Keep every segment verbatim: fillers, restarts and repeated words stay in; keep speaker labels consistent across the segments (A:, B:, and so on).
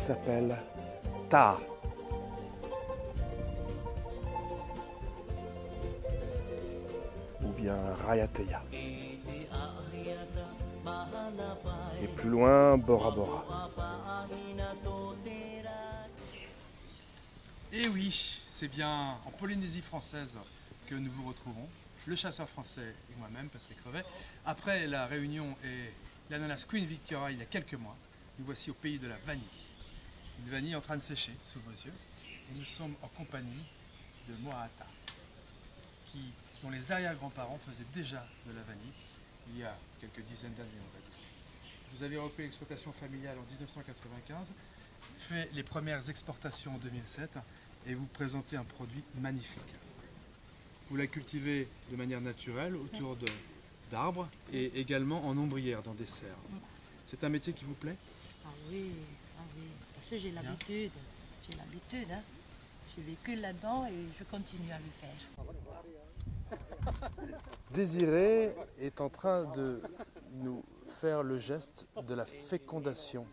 A: s'appelle Ta. Ou bien Rayateya. Et plus loin, Bora Bora.
B: Et oui, c'est bien en Polynésie française que nous vous retrouvons, le chasseur français et moi-même, Patrick Revet. Après la Réunion et l'ananas Queen Victoria il y a quelques mois, nous voici au pays de la vanille. Une vanille en train de sécher sous vos yeux. Et nous sommes en compagnie de Moata, qui, dont les arrière-grands-parents faisaient déjà de la vanille il y a quelques dizaines d'années, on va dire. Vous avez repris l'exploitation familiale en mille neuf cent quatre-vingt-quinze, fait les premières exportations en deux mille sept et vous présentez un produit magnifique. Vous la cultivez de manière naturelle autour de, d'arbres et également en ombrière dans des serres. C'est un métier qui vous plaît?
C: Ah oui, ah oui, parce que j'ai l'habitude, j'ai l'habitude, hein. J'ai vécu là-dedans et je continue à le faire.
A: Désiré est en train de nous faire le geste de la fécondation.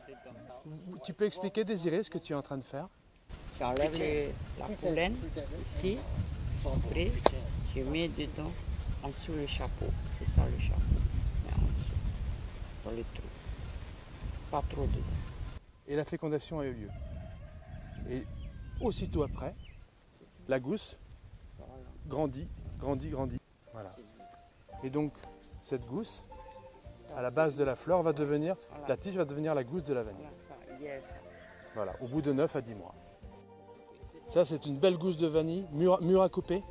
A: Tu peux expliquer, Désiré, ce que tu es en train de faire?
D: J'enlève les- la pollen ici, après je mets dedans, en dessous le chapeau, c'est ça le chapeau, mais en dessous, dans le trou, pas trop dedans.
A: Et la fécondation a eu lieu. Et aussitôt après, la gousse grandit, grandit, grandit. Voilà. Et donc, cette gousse, à la base de la fleur, va devenir, la tige va devenir la gousse de la vanille. Voilà, au bout de neuf à dix mois. Ça, c'est une belle gousse de vanille, mûre, mûre à couper.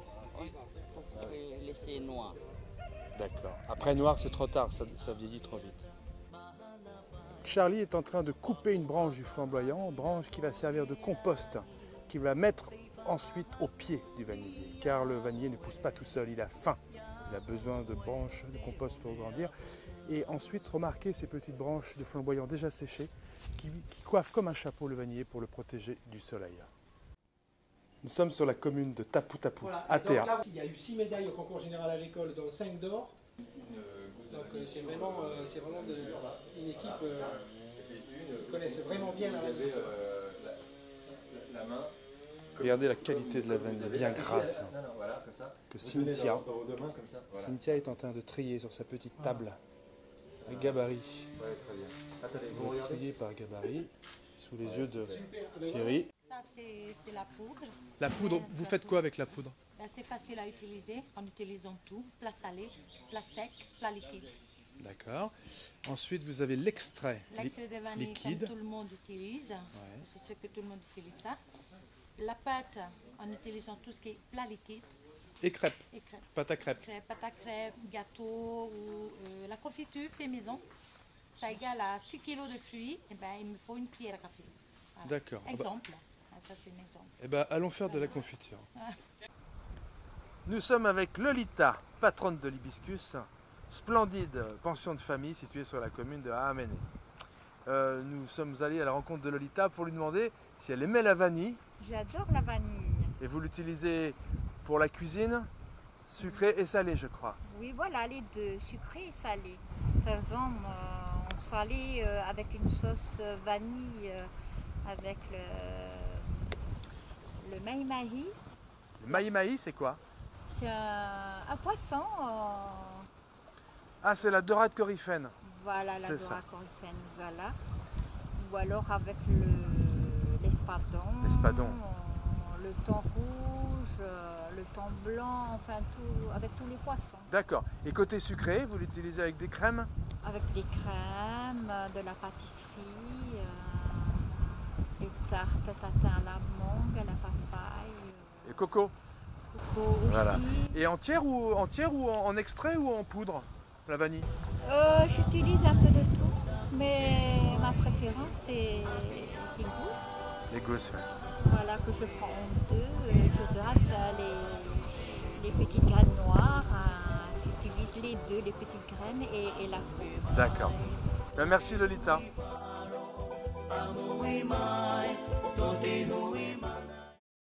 D: Et laisser noir.
A: D'accord. Après noir, c'est trop tard, ça, ça vieillit trop vite. Charlie est en train de couper une branche du flamboyant, branche qui va servir de compost, qu'il va mettre ensuite au pied du vanillier, car le vanillier ne pousse pas tout seul, il a faim. Il a besoin de branches de compost pour grandir. Et ensuite, remarquez ces petites branches de flamboyant déjà séchées qui, qui coiffent comme un chapeau le vanillier pour le protéger du soleil. Nous sommes sur la commune de Tapu Tapu,
E: Voilà.
A: à Théa.
E: Donc là, il y a eu six médailles au concours général agricole, dont cinq d'or. Donc euh, c'est vraiment, euh, c'est vraiment de, une équipe euh, qui connaissent vraiment bien la vanille.
A: Regardez la qualité de la vanille, bien grasse. Que Cynthia, Cynthia est en train de trier sur sa petite table. Un gabarit. Ils vont trier par gabarit, sous les yeux de Thierry.
C: Ça, c'est c'est la poudre.
A: La poudre, vous faites quoi avec la poudre?
C: Ben, c'est facile à utiliser en utilisant tout, plat salé, plat sec, plat liquide.
A: D'accord. Ensuite, vous avez l'extrait
C: L'extrait de vanille,
A: liquide.
C: comme tout le monde utilise, c'est ce que tout le monde utilise ça. La pâte, en utilisant tout ce qui est plat liquide.
A: Et crêpes,
C: Et crêpes.
A: pâte à crêpes.
C: Crêpes, pâte à crêpes, gâteau ou euh, la confiture fait maison. Ça égale à six kilos de fruits, et ben, il me faut une cuillère à café. Voilà.
A: D'accord. Ah bah-
C: Exemple. Ah, ça, c'est un exemple.
A: Eh bien, allons faire de la confiture. Nous sommes avec Lolita, patronne de l'Hibiscus, splendide pension de famille située sur la commune de Ahamenay. Euh, nous sommes allés à la rencontre de Lolita pour lui demander si elle aimait la vanille.
F: J'adore la vanille.
A: Et vous l'utilisez pour la cuisine, sucrée et salée, je crois.
F: Oui, voilà, les deux, sucré et salé. Par exemple, euh, on salé euh, avec une sauce euh, vanille, euh, avec le, le mahi-mahi.
A: Le mahi-mahi, c'est quoi?
F: C'est un, un poisson, euh,
A: Ah, c'est la dorade coryphène.
F: voilà, la
A: C'est ça.
F: dorade coryphène, voilà. Ou alors avec le, l'espadon,
A: L'espadon.
F: euh, le thon rouge, euh, le thon blanc, enfin tout, avec tous les poissons.
A: D'accord. Et côté sucré, vous l'utilisez avec des crèmes?
F: Avec des crèmes, euh, de la pâtisserie, euh, des tartes tatin à la mangue, à la papaye,
A: Et coco?
F: euh, coco aussi.
A: Voilà. Et entière ou, entière ou en, en extrait ou en poudre, la vanille?
F: Euh, J'utilise un peu de tout, mais ma préférence c'est les gousses.
A: Les gousses, ouais.
F: Voilà, que je prends en deux, et je gratte euh, les, les petites graines noires. hein. J'utilise les deux, les petites graines et, et la peau.
A: D'accord. Ben, merci Lolita.
G: Amuimai, tote huimai.